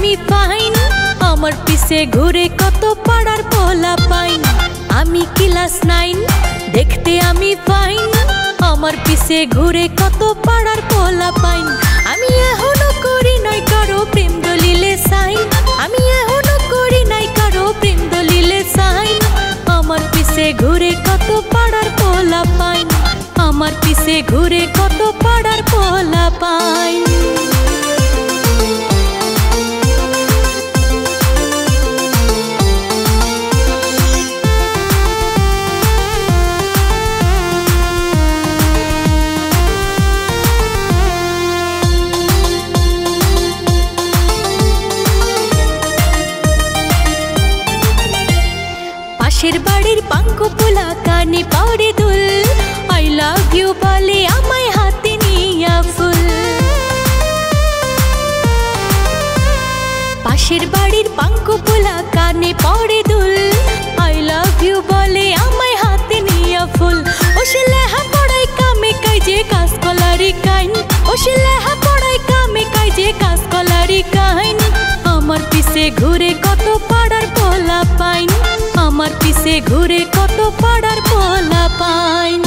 আমি ফাইন, আমার পিছে ঘুরে কত পাড়ার পোলা পাইন। আমি ক্লাস 9, দেখতে আমি ফাইন, আমার পিছে ঘুরে কত পাড়ার পোলা পাইন। আমি এখনো করি নাই কারো প্রেম দলিলে সাইন, আমি এখনো করি নাই কারো প্রেম দলিলে সাইন। আমার পিছে ঘুরে কত পাড়ার পোলা পাইন, আমার পিছে ঘুরে কত পাড়ার পোলা পাইন। পাশের বাড়ির পাঙ্কু পোলা কানে পড়ে দুল, আই লাভ ইউ বলে আমায় হাতে নিয়া ফুল। পাশের বাড়ির পাঙ্কু পোলা কানে পড়ে দুল, আই লাভ ইউ বলে আমায় হাতে নিয়া ফুল। ও সে লেহা পড়াই কামে কাজে কাজ কলারি কাইন, ও সে লেহা পড়াই কামে কাজে কাজ কলারি কাইন। আমার পিছে ঘুরে কত পাড়ার পোলা পাইন, আমার পিছে ঘুরে কত পাড়ার পোলা পাইন।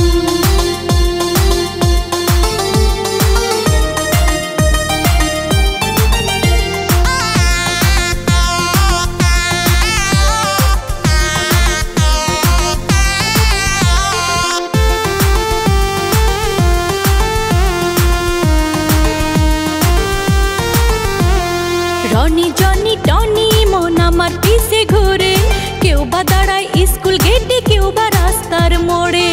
রনি জনি টনি মন আমার পিছে ঘুরে, কেউ বা দাঁড়ায় স্কুল গেটে, কেউ বা রাস্তার মোড়ে।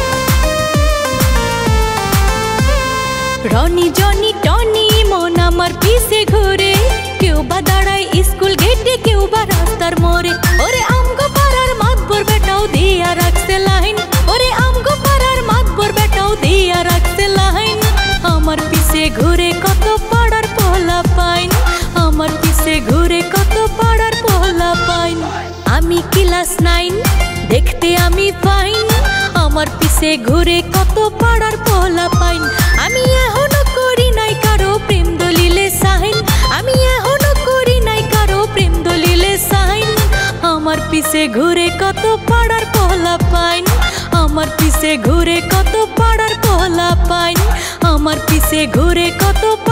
রনি জনি টনি মন আমার পিছে ঘুরে, কেউ বা দাঁড়ায় স্কুল গেটে, কেউ বা রাস্তার মোড়ে। ওরে আমগো পাড়ার মাতবর বেটাও দিয়া রাখছে লাইন, ওরে আমগো পাড়ার মাতবর বেটাও দিয়া রাখছে লাইন। আমার পিছে ঘুরে কত পাড়ার পোলা পাইন, আমার পিছে ঘুরে কত পাড়ার পোলা পাইন। আমি ক্লাস 9, দেখতে আমি ফাইন, আমার পিছে ঘুরে কত পাড়ার পোলা পাইন। আমি এখনো করি নাই কারো প্রেম দলিলে সাইন, আমি এখনো করি নাই কারো প্রেম দলিলে সাইন। আমার পিছে ঘুরে কত পাড়ার পোলা পাইন, আমার পিছে ঘুরে কত পাড়ার পোলা পাইন, আমার পিছে ঘুরে কত